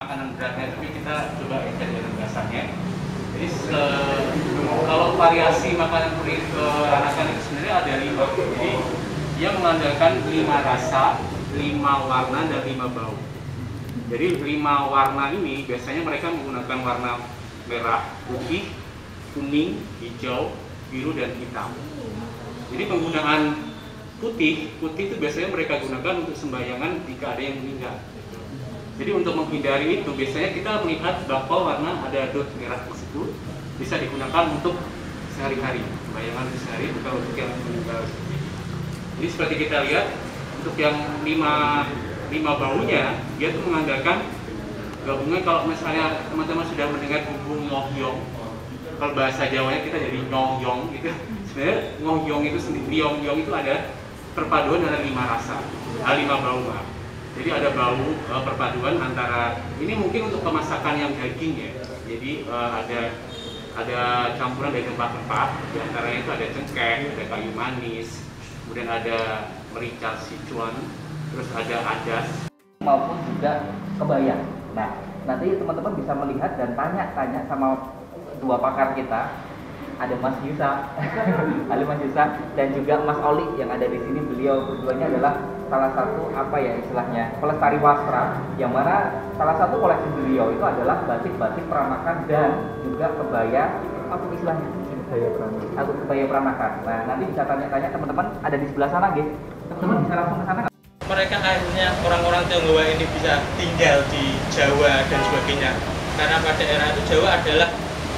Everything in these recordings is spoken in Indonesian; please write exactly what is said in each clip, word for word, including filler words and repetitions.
makanan beratnya, tapi kita coba ikat dengan dasarnya. Jadi uh, kalau variasi makanan peranakan itu sebenarnya ada lima. Jadi dia mengandalkan lima rasa, lima warna, dan lima bau. Jadi lima warna ini biasanya mereka menggunakan warna merah, putih, kuning, hijau, biru, dan hitam. Jadi penggunaan putih, putih itu biasanya mereka gunakan untuk sembahyangan jika ada yang meninggal. Jadi untuk menghindari itu, biasanya kita melihat bakpao warna ada dot merah di situ, bisa digunakan untuk sehari-hari, sembahyangan sehari, bukan untuk yang meninggal. Jadi seperti kita lihat, untuk yang lima, lima baunya, dia tuh mengandalkan gabungan. Kalau misalnya teman-teman sudah mendengar bumbu ngohyong, kalau bahasa Jawanya kita jadi nyongyong gitu. Sebenarnya ngohyong itu sendiri, nyongyong itu ada perpaduan dari lima rasa, lima bau. Jadi ada bau uh, perpaduan antara, ini mungkin untuk kemasakan yang daging ya. Jadi uh, ada ada campuran dari rempah-rempah, di antaranya itu ada cengkeh, ada kayu manis, kemudian ada merica Sichuan, terus ada adas, maupun juga kebaya. Nah, nanti teman-teman bisa melihat dan tanya-tanya sama dua pakar kita. Ada Mas Yusa, ada Mas Yusa dan juga Mas Oli yang ada di sini. Beliau keduanya adalah salah satu apa ya istilahnya pelestari wastra, yang mana salah satu koleksi beliau itu adalah batik-batik peranakan dan juga kebaya, apa istilahnya? Kebaya peranakan. Atau kebaya peranakan. Nah, nanti bisa tanya-tanya teman-teman ada di sebelah sana, gitu. Teman-teman bisa langsung ke sana. Mereka akhirnya orang-orang Tionghoa ini bisa tinggal di Jawa dan sebagainya, karena pada era itu Jawa adalah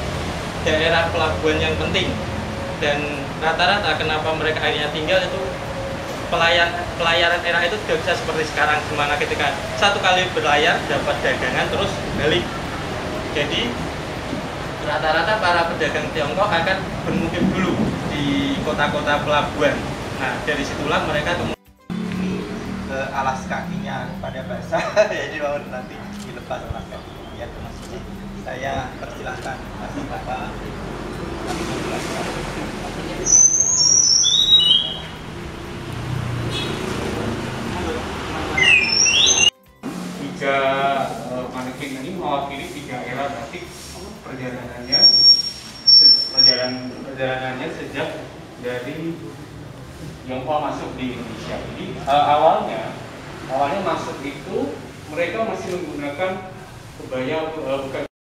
daerah pelabuhan yang penting, dan rata-rata kenapa mereka akhirnya tinggal itu pelayan pelayaran era itu tidak bisa seperti sekarang, dimana ketika satu kali berlayar dapat dagangan terus balik. Jadi rata-rata para pedagang Tiongkok akan bermukim dulu di kota-kota pelabuhan. Nah, dari situlah mereka kemudian ini ke alas kakinya pada basah jadi mau nanti dilepas alas kakinya ya, maksudnya saya persilahkan masih Bapak kami menjelaskan. Tiga uh, manekin ini mewakili tiga era batik perjalanannya perjalanan perjalanannya sejak dari Tionghoa masuk di Indonesia. Jadi uh, awalnya awalnya masuk itu mereka masih menggunakan kebaya uh, bukan